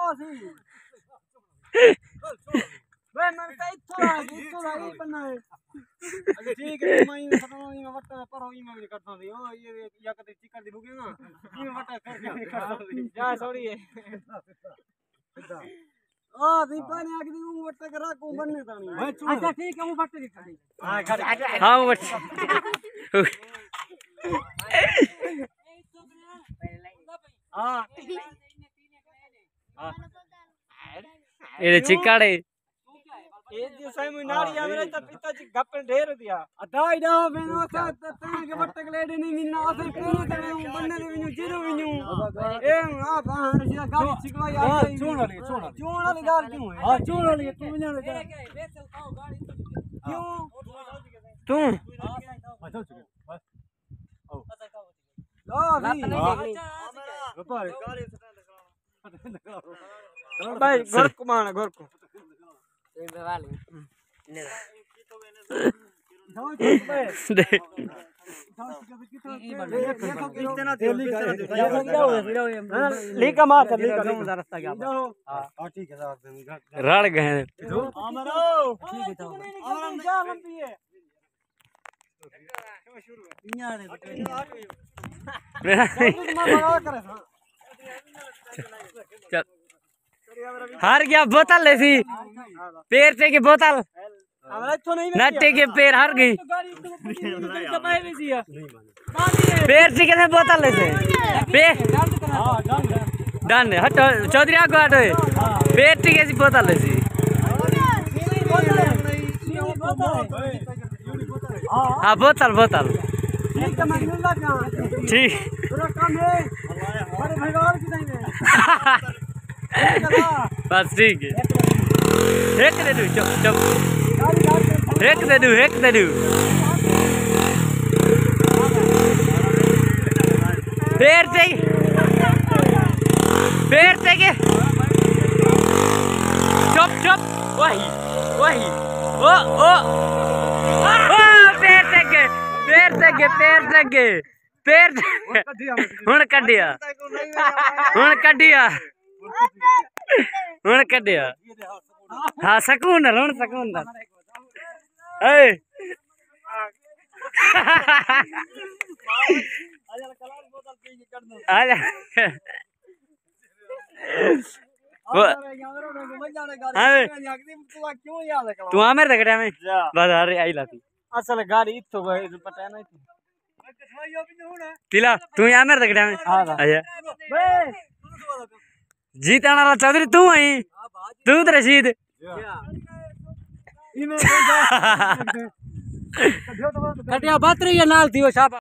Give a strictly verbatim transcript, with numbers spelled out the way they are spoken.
वे मैं तो इथो आ गई इथो आ गई बनना है अच्छा ठीक है मैं खत्म ही में वट्टा पर होई में नहीं करता थी ओ ये या कदे चिकन दी भूखे ना ई में वट्टा कर नहीं करता थी जा छोड़ी है ओ दी पानी आके दी वो वट्टा करा को बनने तानी अच्छा ठीक है वो वट्टे की खड़ी हां खड़ी हां वो हां ये चिकाड़े ये जो साइम नाड़ी आ मेरे तो पिताजी गप्पे ढेर दिया अदाई डा मैंने सा तने के वट्टे लेडे नहीं मिलना असे कोन तने बनने दे विनु जीरो विनु ए आ बाहर सीधा गाड़ी छिकवा यार चोण वाली चोण वाली चोण वाली गाड़ी क्यों है हां चोण वाली तू विनु ले बेचल खाओ गाड़ी क्यों तू हां चल चुके बस आओ लो भी व्यापार गाड़ी से भाई घर को माना घर को एक वाले ने लीका मार लीका रास्ता गया हां ठीक है साहब रड़ गए अमरो ठीक है तो अमरम जा लंबी है शुरू है ने चल हार गया बोतल ले सी पैर से की बोतल नट्टे के पैर हार गई पैर से कैसे बोतल ले से पैर डन हटो चौधरी आगो हटो पैर से कैसी बोतल ले सी हाँ बोतल बोतल ठीक बस ठीक है एक दे दू चुप चुप एक दे दू एक दे दू पैर से पैर से के चुप चुप वही वही ओ ओ पैर से के पैर से के पैर से के पैर हुन कढ़िया हुन कढ़िया हुन कढ़िया हाँ सकून हुन सकून ए आजा तू आ मेरे तकड़े में बस अरे आई लाती असल गाड़ी इथो गए पता नहीं तिला तू आ मेरे तकड़े में अच्छा जीतने वाला चौधरी तू आई तू तो रशीद कटिया बात रही है नाल थी वो शाबा।